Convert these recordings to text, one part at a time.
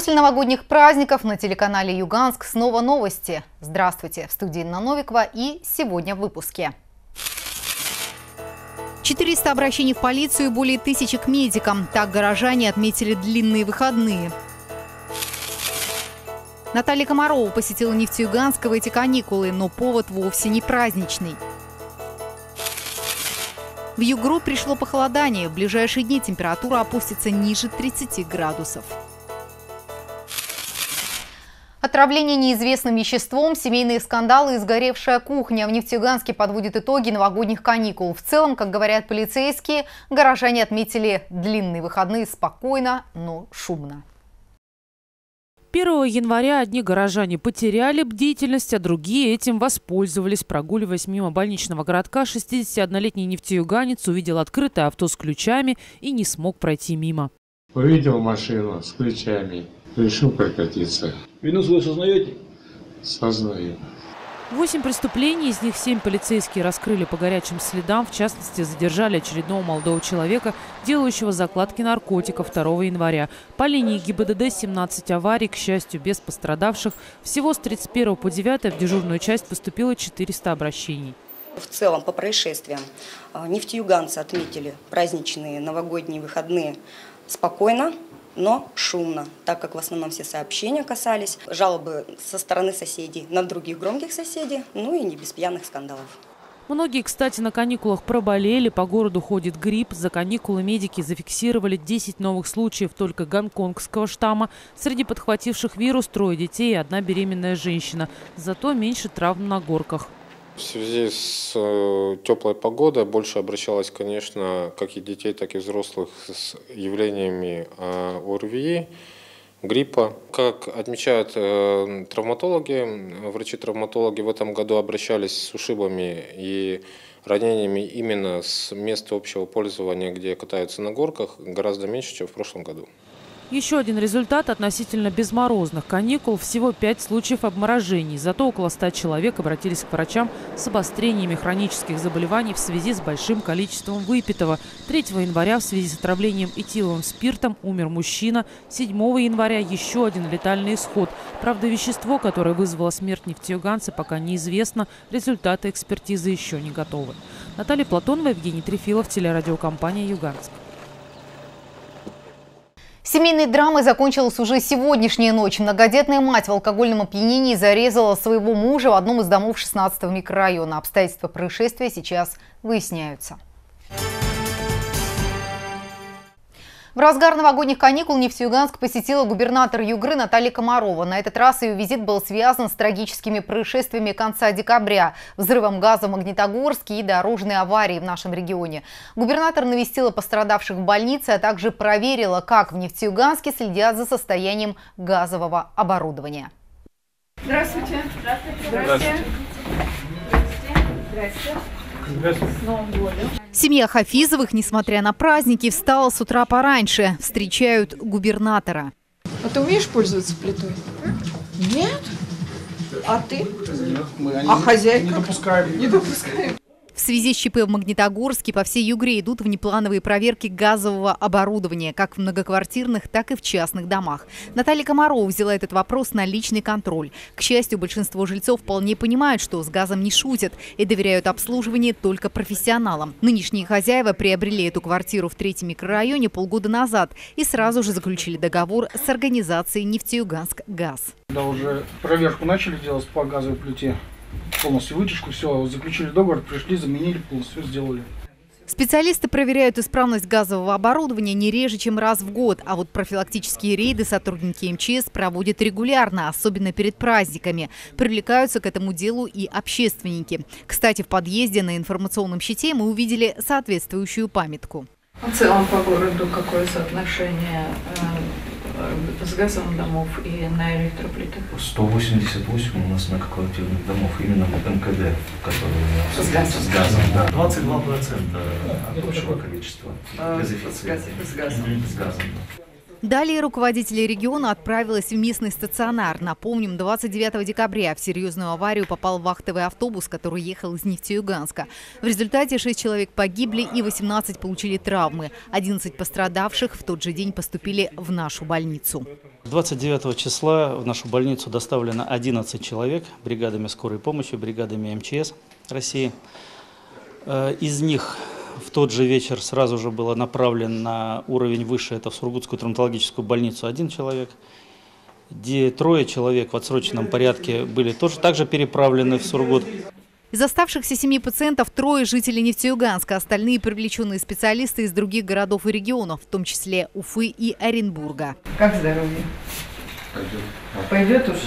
После новогодних праздников на телеканале «Юганск» снова новости. Здравствуйте, в студии Инна Новикова и сегодня в выпуске. 400 обращений в полицию и более 1000 к медикам. Так горожане отметили длинные выходные. Наталья Комарова посетила Нефтеюганска в эти каникулы, но повод вовсе не праздничный. В Югру пришло похолодание. В ближайшие дни температура опустится ниже 30 градусов. Отравление неизвестным веществом, семейные скандалы и сгоревшая кухня. В Нефтеюганске подводят итоги новогодних каникул. В целом, как говорят полицейские, горожане отметили длинные выходные спокойно, но шумно. 1 января одни горожане потеряли бдительность, а другие этим воспользовались. Прогуливаясь мимо больничного городка, 61-летний нефтеюганец увидел открытое авто с ключами и не смог пройти мимо. Увидел машину с ключами, решил прокатиться. Вину свою сознаете? Сознаю. 8 преступлений, из них 7 полицейские раскрыли по горячим следам. В частности, задержали очередного молодого человека, делающего закладки наркотиков 2 января. По линии ГИБДД 17 аварий, к счастью, без пострадавших. Всего с 31 по 9 в дежурную часть поступило 400 обращений. В целом по происшествиям нефтеюганцы отметили праздничные новогодние выходные спокойно, но шумно, так как в основном все сообщения касались жалобы со стороны соседей на других громких соседей, ну и не без пьяных скандалов. Многие, кстати, на каникулах проболели, по городу ходит грипп. За каникулы медики зафиксировали 10 новых случаев только гонконгского штамма. Среди подхвативших вирус 3 детей и 1 беременная женщина. Зато меньше травм на горках. В связи с теплой погодой больше обращалось, конечно, как и детей, так и взрослых с явлениями ОРВИ, гриппа. Как отмечают травматологи, врачи-травматологи в этом году обращались с ушибами и ранениями именно с места общего пользования, где катаются на горках, гораздо меньше, чем в прошлом году. Еще один результат относительно безморозных каникул – всего 5 случаев обморожений. Зато около 100 человек обратились к врачам с обострениями хронических заболеваний в связи с большим количеством выпитого. 3 января в связи с отравлением этиловым спиртом умер мужчина. 7 января еще один летальный исход. Правда, вещество, которое вызвало смерть нефтеюганца, пока неизвестно. Результаты экспертизы еще не готовы. Наталья Платонова, Евгений Трефилов, телерадиокомпания «Юганск». Семейной драмой закончилась уже сегодняшняя ночь. Многодетная мать в алкогольном опьянении зарезала своего мужа в одном из домов 16-го микрорайона. Обстоятельства происшествия сейчас выясняются. В разгар новогодних каникул Нефтеюганск посетила губернатор Югры Наталья Комарова. На этот раз ее визит был связан с трагическими происшествиями конца декабря, взрывом газа в Магнитогорске и дорожной аварией в нашем регионе. Губернатор навестила пострадавших в больнице, а также проверила, как в Нефтеюганске следят за состоянием газового оборудования. Здравствуйте. Здравствуйте. Здравствуйте. С Новым годом. Семья Хафизовых, несмотря на праздники, встала с утра пораньше. Встречают губернатора. А ты умеешь пользоваться плитой? Нет. А ты? А хозяйка? Не допускаем. Не допускаем. В связи с ЧП в Магнитогорске по всей Югре идут внеплановые проверки газового оборудования, как в многоквартирных, так и в частных домах. Наталья Комарова взяла этот вопрос на личный контроль. К счастью, большинство жильцов вполне понимают, что с газом не шутят и доверяют обслуживание только профессионалам. Нынешние хозяева приобрели эту квартиру в 3-м микрорайоне полгода назад и сразу же заключили договор с организацией «Нефтеюганск-Газ». Да, уже проверку начали делать по газовой плите. Полностью вытяжку, все, заключили договор, пришли, заменили, полностью сделали. Специалисты проверяют исправность газового оборудования не реже, чем раз в год. А вот профилактические рейды сотрудники МЧС проводят регулярно, особенно перед праздниками. Привлекаются к этому делу и общественники. Кстати, в подъезде на информационном щите мы увидели соответствующую памятку. В целом по городу какое соотношение с газом домов и на электроплитах? 188 у нас многоквартирных домов, именно МКД, которые с газом. Да. 22% от общего количества газифицированных. С газом. С газом. Далее руководители региона отправилась в местный стационар. Напомним, 29 декабря в серьезную аварию попал вахтовый автобус, который ехал из Нефтеюганска. В результате 6 человек погибли и 18 получили травмы. 11 пострадавших в тот же день поступили в нашу больницу. 29 числа в нашу больницу доставлено 11 человек бригадами скорой помощи, бригадами МЧС России. Из них в тот же вечер сразу же было направлен на уровень выше, это в Сургутскую травматологическую больницу 1 человек. Где 3 человек в отсроченном порядке были также переправлены в Сургут. Из оставшихся 7 пациентов 3 жители Нефтеюганска, остальные привлеченные специалисты из других городов и регионов, в том числе Уфы и Оренбурга. Как здоровье? Пойдет уже?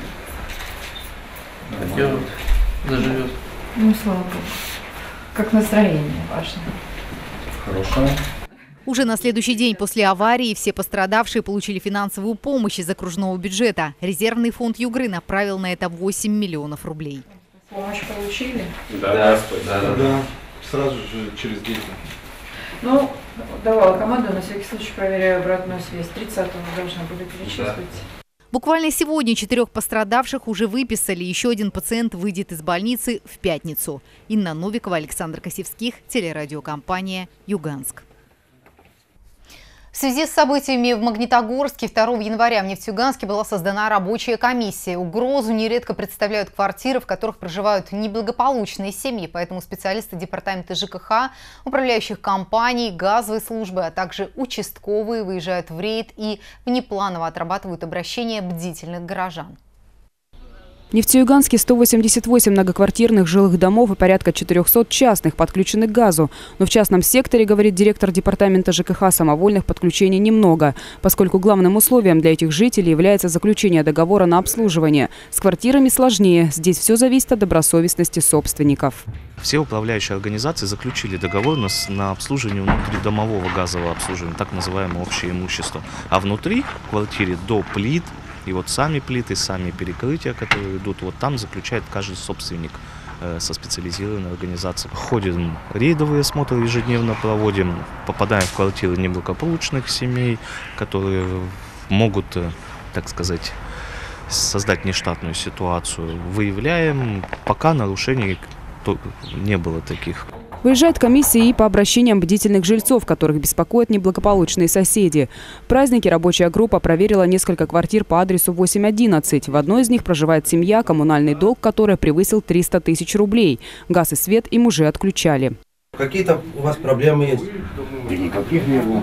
Пойдет, заживет. Ну, слава богу. Как настроение важно? Хорошо. Уже на следующий день после аварии все пострадавшие получили финансовую помощь из окружного бюджета. Резервный фонд Югры направил на это 8 миллионов рублей. Помощь получили? Да. Сразу же через день. Ну, давала команду, на всякий случай проверяю обратную связь. 30-го должны были перечислить. Буквально сегодня 4 пострадавших уже выписали. Еще 1 пациент выйдет из больницы в пятницу. Инна Новикова, Александр Косевских, телерадиокомпания «Юганск». В связи с событиями в Магнитогорске 2 января в Нефтеюганске была создана рабочая комиссия. Угрозу нередко представляют квартиры, в которых проживают неблагополучные семьи. Поэтому специалисты департамента ЖКХ, управляющих компаний, газовой службы, а также участковые выезжают в рейд и внепланово отрабатывают обращения бдительных горожан. В Нефтеюганске 188 многоквартирных жилых домов и порядка 400 частных подключены к газу. Но в частном секторе, говорит директор департамента ЖКХ, самовольных подключений немного, поскольку главным условием для этих жителей является заключение договора на обслуживание. С квартирами сложнее. Здесь все зависит от добросовестности собственников. Все управляющие организации заключили договор на обслуживание внутридомового газового обслуживания, так называемое общее имущество. А внутри в квартире до плит, и вот сами плиты, сами перекрытия, которые идут, вот там заключает каждый собственник со специализированной организацией. Ходим рейдовые осмотры, ежедневно проводим, попадаем в квартиры неблагополучных семей, которые могут, так сказать, создать нештатную ситуацию. Выявляем, пока нарушений не было таких. Выезжает комиссия и по обращениям бдительных жильцов, которых беспокоят неблагополучные соседи. В праздники рабочая группа проверила несколько квартир по адресу 811. В одной из них проживает семья, коммунальный долг которой превысил 300 тысяч рублей. Газ и свет им уже отключали. Какие-то у вас проблемы есть? Да никаких не было.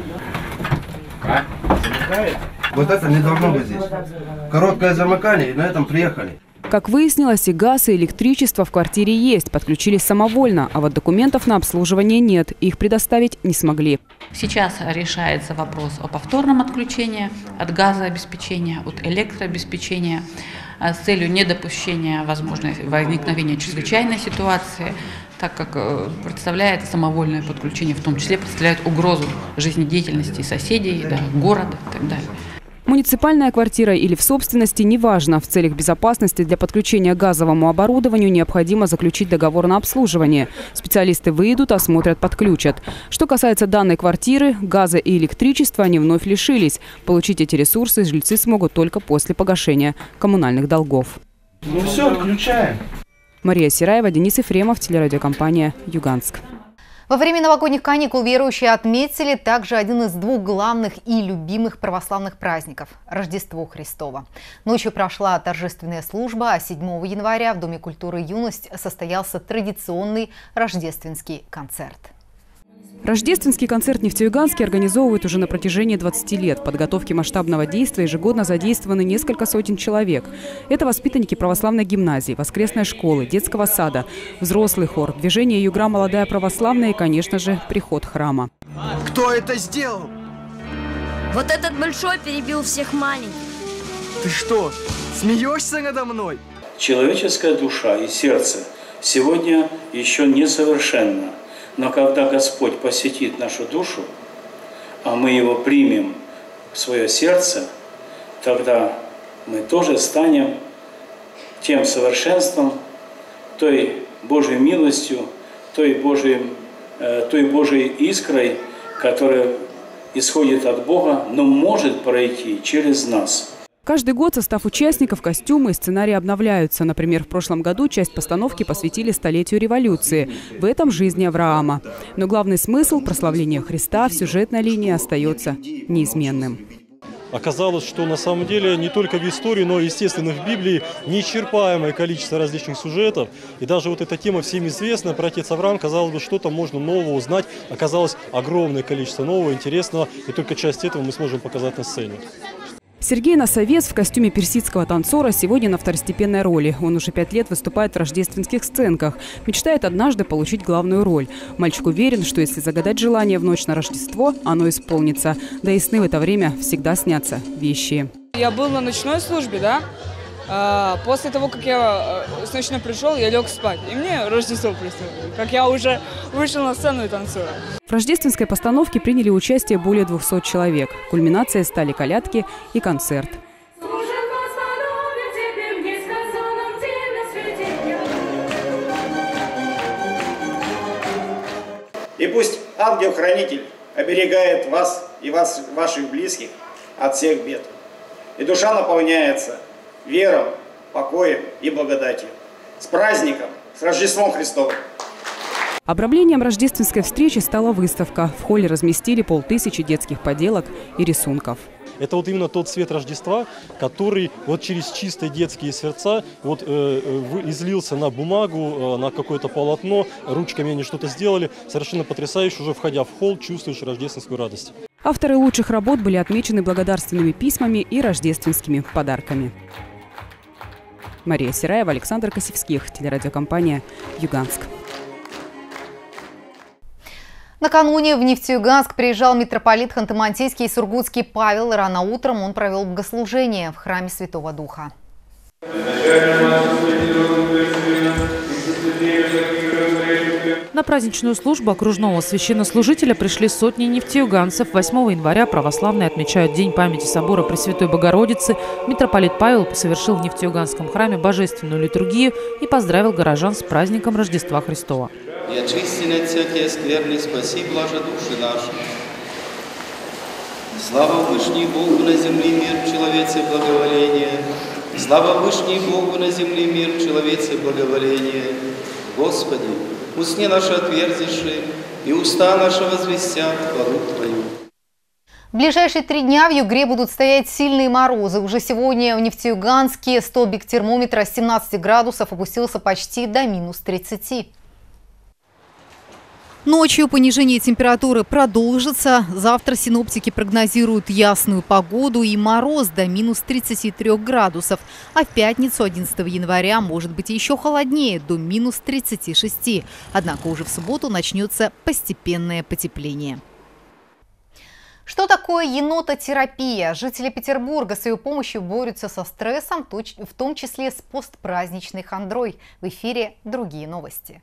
Замыкает? Вот это не должно быть здесь. Короткое замыкание, и на этом приехали. Как выяснилось, и газ, и электричество в квартире есть, подключились самовольно, а вот документов на обслуживание нет, их предоставить не смогли. Сейчас решается вопрос о повторном отключении от газообеспечения, от электрообеспечения с целью недопущения возможности возникновения чрезвычайной ситуации, так как представляет самовольное подключение, в том числе представляет угрозу жизнедеятельности соседей, города и так далее. Муниципальная квартира или в собственности, неважно. В целях безопасности для подключения к газовому оборудованию необходимо заключить договор на обслуживание. Специалисты выйдут, осмотрят, подключат. Что касается данной квартиры, газа и электричества они вновь лишились. Получить эти ресурсы жильцы смогут только после погашения коммунальных долгов. Ну все, отключаем. Мария Сираева, Денис Ефремов, телерадиокомпания «Юганск». Во время новогодних каникул верующие отметили также один из 2 главных и любимых православных праздников – Рождество Христово. Ночью прошла торжественная служба, а 7 января в Доме культуры и юность состоялся традиционный рождественский концерт. Рождественский концерт в Нефтеюганске организовывают уже на протяжении 20 лет. В подготовке масштабного действия ежегодно задействованы несколько сотен человек. Это воспитанники православной гимназии, воскресной школы, детского сада, взрослый хор, движение «Югра. Молодая православная» и, конечно же, приход храма. Кто это сделал? Вот этот большой перебил всех маленьких. Ты что, смеешься надо мной? Человеческая душа и сердце сегодня еще несовершенно. Но когда Господь посетит нашу душу, а мы Его примем в свое сердце, тогда мы тоже станем тем совершенством, той Божьей милостью, той Божьей искрой, которая исходит от Бога, но может пройти через нас. Каждый год состав участников, костюмы и сценарии обновляются. Например, в прошлом году часть постановки посвятили столетию революции. В этом жизни Авраама. Но главный смысл прославления Христа в сюжетной линии остается неизменным. Оказалось, что на самом деле не только в истории, но и, естественно, в Библии неисчерпаемое количество различных сюжетов. И даже вот эта тема всем известная про отец Авраам, казалось бы, что-то можно нового узнать. Оказалось огромное количество нового, интересного, и только часть этого мы сможем показать на сцене. Сергей Носовец в костюме персидского танцора сегодня на второстепенной роли. Он уже 5 лет выступает в рождественских сценках. Мечтает однажды получить главную роль. Мальчик уверен, что если загадать желание в ночь на Рождество, оно исполнится. Да и сны в это время всегда снятся вещи. Я был на ночной службе, да? После того, как я с ночной пришел, я лег спать. И мне Рождество представили, как я уже вышел на сцену и танцую. В рождественской постановке приняли участие более 200 человек. Кульминацией стали колядки и концерт. И пусть ангел-хранитель оберегает вас и ваших близких от всех бед. И душа наполняется верой, покоем и благодатью. С праздником, с Рождеством Христовым! Обрамлением рождественской встречи стала выставка. В холле разместили 500 детских поделок и рисунков. Это вот именно тот цвет Рождества, который вот через чистые детские сердца вот, излился на бумагу, на какое-то полотно, ручками они что-то сделали. Совершенно потрясающе, уже входя в холл, чувствуешь рождественскую радость. Авторы лучших работ были отмечены благодарственными письмами и рождественскими подарками. Мария Сераева, Александр Косевских, телерадиокомпания «Юганск». Накануне в Нефтеюганск приезжал митрополит Ханты-Мансийский и Сургутский Павел. Рано утром он провел богослужение в храме Святого Духа. На праздничную службу окружного священнослужителя пришли сотни нефтеюганцев. 8 января православные отмечают День памяти собора Пресвятой Богородицы. Митрополит Павел совершил в Нефтеюганском храме божественную литургию и поздравил горожан с праздником Рождества Христова. И очистен от всякие скверны, спаси, блажи души наши. Слава Вышней Богу на земле мир, человеце благоволение. Слава Вышней Богу на земле мир, человеце благоволение. Господи, усни наши отверзиши, и уста наши возвестят хвалу Твою. В ближайшие 3 дня в Югре будут стоять сильные морозы. Уже сегодня в Нефтеюганске столбик термометра с 17 градусов опустился почти до минус 30. Ночью понижение температуры продолжится. Завтра синоптики прогнозируют ясную погоду и мороз до минус 33 градусов. А в пятницу, 11 января, может быть еще холоднее, до минус 36. Однако уже в субботу начнется постепенное потепление. Что такое енототерапия? Жители Петербурга с ее помощью борются со стрессом, в том числе с постпраздничной хандрой. В эфире другие новости.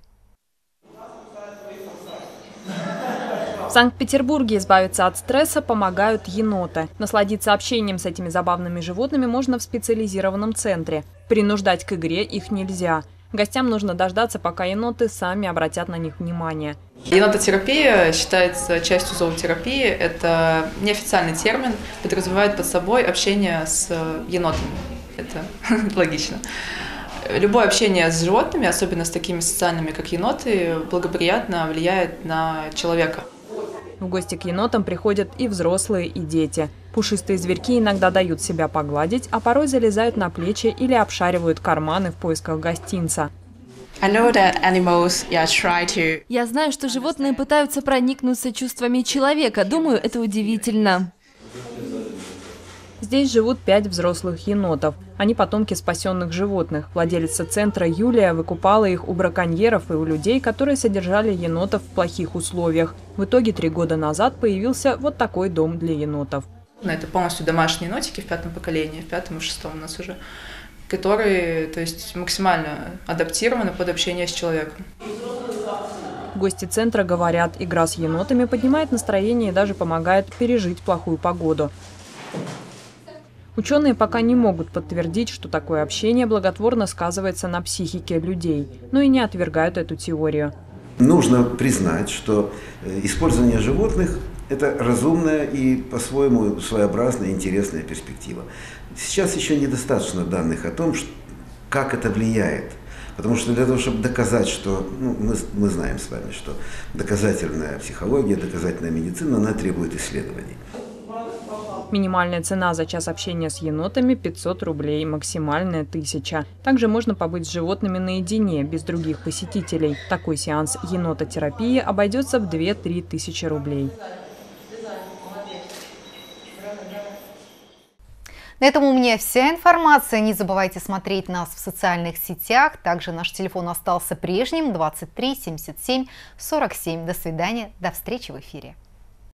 В Санкт-Петербурге избавиться от стресса помогают еноты. Насладиться общением с этими забавными животными можно в специализированном центре. Принуждать к игре их нельзя. Гостям нужно дождаться, пока еноты сами обратят на них внимание. Енототерапия считается частью зоотерапии. Это неофициальный термин, подразумевает под собой общение с енотами. Это логично. Любое общение с животными, особенно с такими социальными, как еноты, благоприятно влияет на человека. В гости к енотам приходят и взрослые, и дети. Пушистые зверьки иногда дают себя погладить, а порой залезают на плечи или обшаривают карманы в поисках гостинца. Я знаю, что животные пытаются проникнуться чувствами человека. Думаю, это удивительно. Здесь живут 5 взрослых енотов. Они потомки спасенных животных. Владелица центра Юлия выкупала их у браконьеров и у людей, которые содержали енотов в плохих условиях. В итоге 3 года назад появился вот такой дом для енотов. Это полностью домашние енотики в 5-м поколении, в 5-м и 6-м у нас уже, которые, то есть, максимально адаптированы под общение с человеком. Гости центра говорят, игра с енотами поднимает настроение и даже помогает пережить плохую погоду. Ученые пока не могут подтвердить, что такое общение благотворно сказывается на психике людей, но и не отвергают эту теорию. Нужно признать, что использование животных – Это разумная и по-своему своеобразная, интересная перспектива. Сейчас еще недостаточно данных о том, как это влияет. Потому что для того, чтобы доказать, что, мы знаем с вами, что доказательная психология, доказательная медицина, она требует исследований. Минимальная цена за час общения с енотами – 500 рублей, максимальная – 1000. Также можно побыть с животными наедине, без других посетителей. Такой сеанс енототерапии обойдется в 2-3 тысячи рублей. На этом у меня вся информация. Не забывайте смотреть нас в социальных сетях. Также наш телефон остался прежним – 23 77 47. До свидания, до встречи в эфире.